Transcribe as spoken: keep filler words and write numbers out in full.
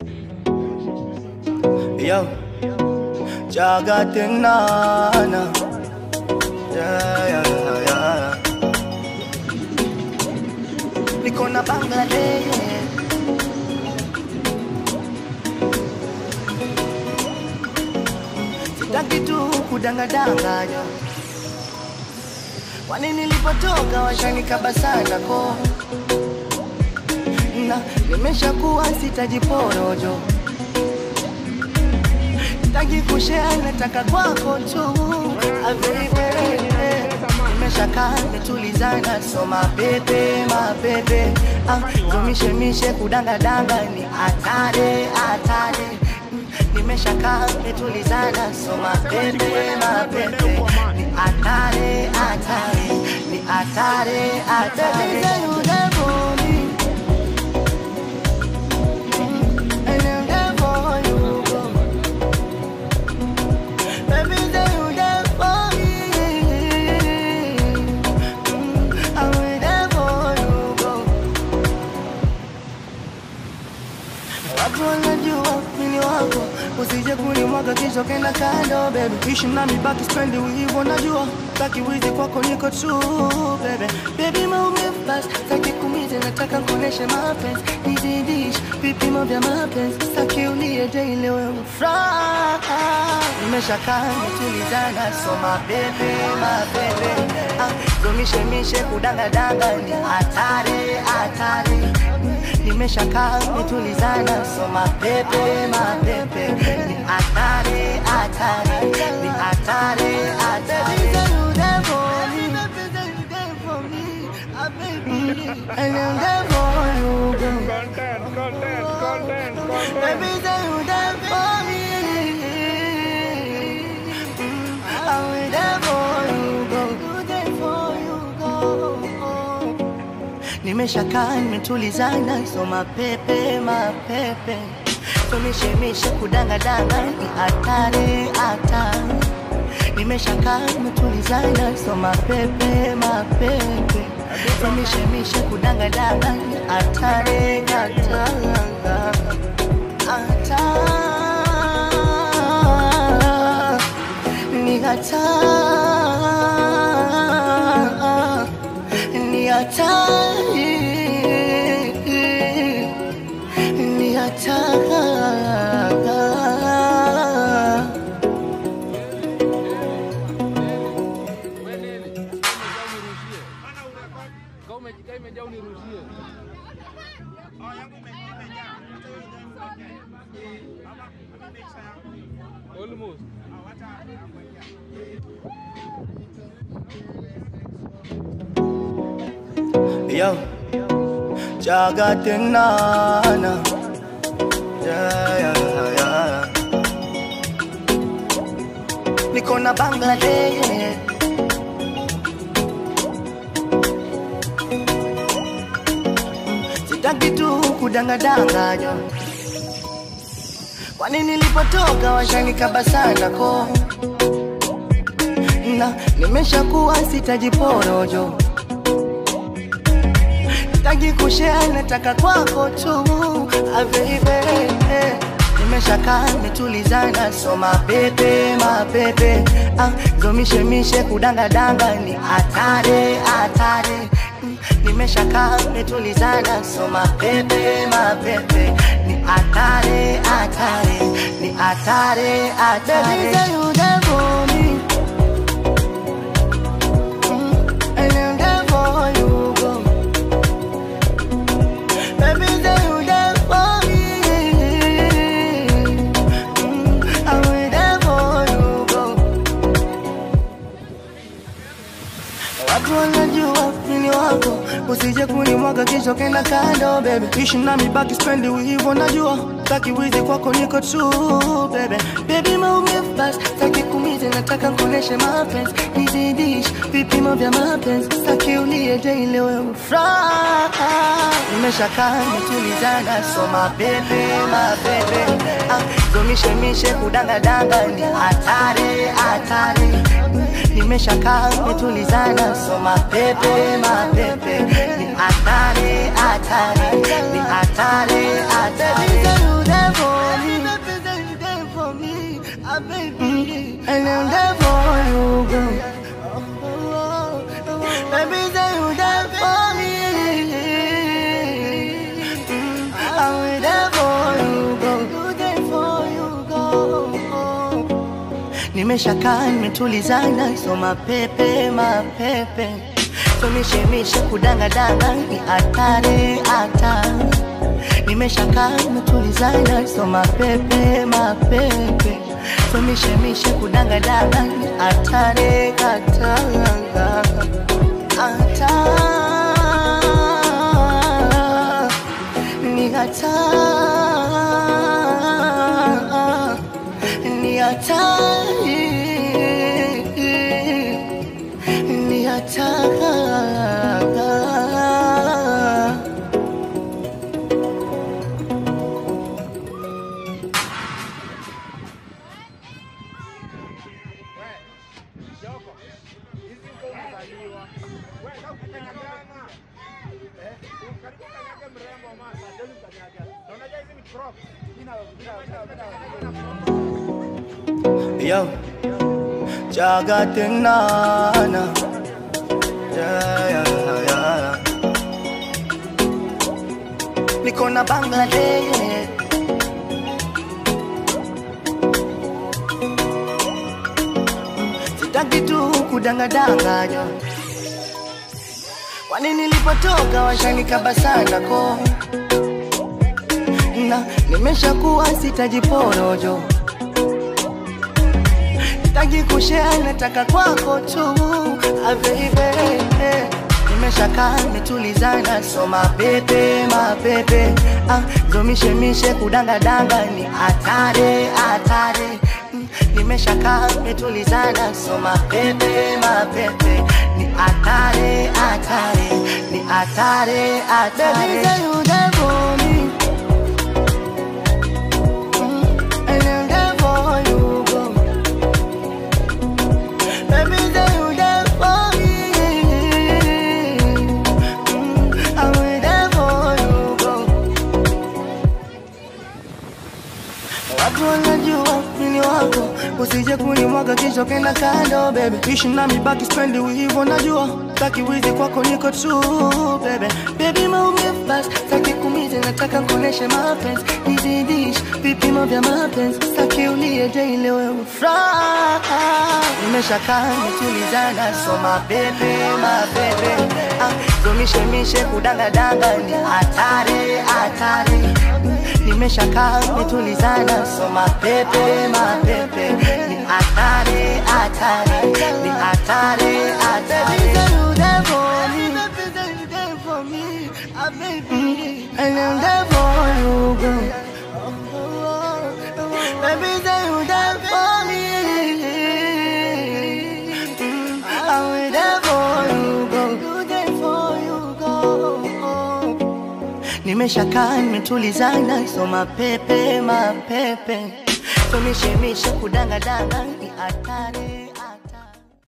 Yo, Jagatinana. Yeah, yeah, yeah. Niko na Bangladesh. Sitaki tu kudanga-danganya. Kwani nilipotoka washanikaba sana ko. Na nimeshakuwa sitajiporojo. Sitaki kushare, nataka kwako tu. Nimeshaka nitulizana, so mabebe, mabebe. Tumishe mishe kudanga-danga ni atare, atare. Nimeshaka nitulizana, so mabebe, mabebe. Ni atare, atare. Ni atare, atare. Usije kunimwaga kisha kenda kando, baby. Ishi nami baki spendi hivyo najua. Taki wizi kwako niko true, baby. Baby maumivu basi, taki kumize nataka kuoneshe mapenzi. Nizidish, vipimo vya mapenzi. Taki ulie daily wewe ufuraha. Nimeshaka nitulizana, so mabebe, mabebe. Tumishe mishe kudanga-danga ni atare, atare. Nimeshaka nitulizana, so mabebe, mabebe. Ni atare, atare. Ni atare, atare. And I'm there for you, girl. Content, content, content, content. Baby, say you there for me. I'm there for you, girl. You there for you, girl. Nimeshaka nimetulizana, so mapepe, mapepe. Tumishe mishe kudanga-danga ni atare, atare. Nimeshaka nimetulizana, so mapepe, mapepe. Tumishe mishe kudanga-danga ni atare, atare. Atare. Ni atare. Ni atare. Ni atare. Almost. Yo, Jagatinana. Yeah, yeah, yeah. Niko na Bangladesh. Sitaki tu kudanga-danganya. Kwani nilipotoka washanikaba sana ko. Na nimeshakuwa sitajiporojo. Sitaki kushare, nataka kwako tu. Baby, nimeshaka nitulizana, so mabebe, mabebe. Tumishe mishe kudanga-danga ni atare, atare. Nimeshaka nitulizana, so mabebe, mabebe. Ni atare, atare. Ni atare, atare. Baby, say you there for me. And I'm there for you, girl. Baby, say you there for me. I'm there for you, girl. Watu wanajua mimi wako. Usije kunimwaga kisha kenda kando, baby. Ishi nami baki spendi hivyo najua. Taki wizi kwako niko true, baby. Baby maumivu basi, taki kumize nataka kuoneshe mapenzi. Nizidish, vipimo vya mapenzi. Taki ulie daily wewe ufuraha. Nimeshaka nitulizana, so mabebe, mabebe. Tumishe mishe kudanga-danga ni atare, atare. Nimeshaka nitulizana, so mabebe, mabebe. Ni atare, atare. Ni atare, atare. nimeshakaa nimetulizana, so mapepe mapepe, so mishemishe kudanga danga ni hatari hatari. Nimeshakaa nimetulizana, so mapepe mapepe, so mishemishe kudanga danga ni hatari hatari hatari, ni hatari ni hatari ni hatari. Yo, Jagatinana, yeah, yeah, yeah. Niko na Bangladesh, sitaki tu kudanga-danga yo. Kwani nilipotoka washanikaba sana ko, na nimeshakuwa sitajiporojo. Sitaki kushare, nataka kwako tu, ah baby. Nimeshakaa nimetulizana, so mapepe mapepe, ah zomishe mishe kudanga danga ni hatari hatari. Nimeshakaa nimetulizana, so mapepe mapepe, ni hatari hatari ni hatari hatari. Baby, say you there for me. Unajua mimi wako, usije kunimwaga kisha kenda kando baby. Ishi na mimi baki spendi hivyo najua, taki wizi kwako niko true baby. Baby maumivu basi, taki kumize nataka kuoneshe mapenzi. Nizidish vipimo vya mapenzi, taki ulie daily wewe ufuraha. Nimeshakaa nimetulizana, so mapepe mapepe, ah zomishe mishe kudanga danga ni hatari hatari. Nimeshakaa nimetulizana, so mapepe mapepe, ni hatari hatari ni hatari hatari. Baby, say you there for me, baby, say you there for me, ah baby, and I'm there for you, girl. Baby, say you there for me, I'm there for you, girl. You there for you, girl. Nimeshakaa nimetulizana, so mapepe mapepe, so mishemishe kudanga danga ni hatari.